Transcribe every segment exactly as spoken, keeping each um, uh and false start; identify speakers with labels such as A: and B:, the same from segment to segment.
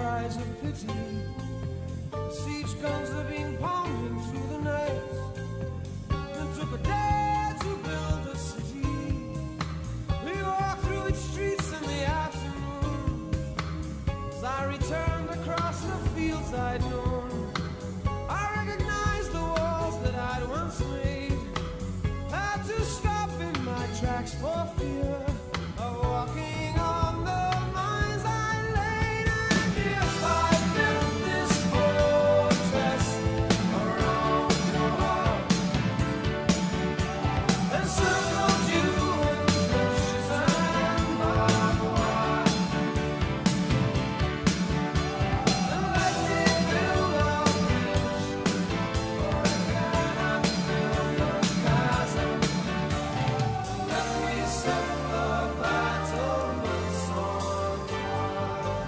A: cries of pity. Siege guns have been pounding through the night. It took a day to build a city. We walked through its streets in the afternoon. As I returned across the fields I'd known, I recognized the walls that I'd once made. Had to stop in my tracks for fear of walking on the mines I laid. And if I built this fortress around your heart, and circled you in bushes and barbed wire, and let me build a bridge, or I cannot fill your chasm. Let me set the battlements on fire.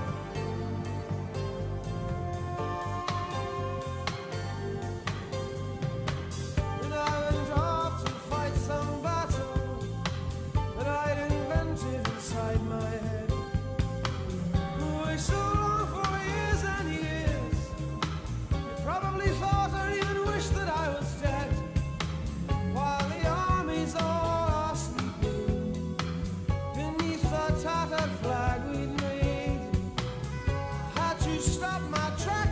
A: And I went off to fight some battle that I'd invented inside my head. We so long for years and years. You probably thought or even wished that I was dead, while the armies all are sleeping beneath the tattered flag we'd made. I had to stop my tracks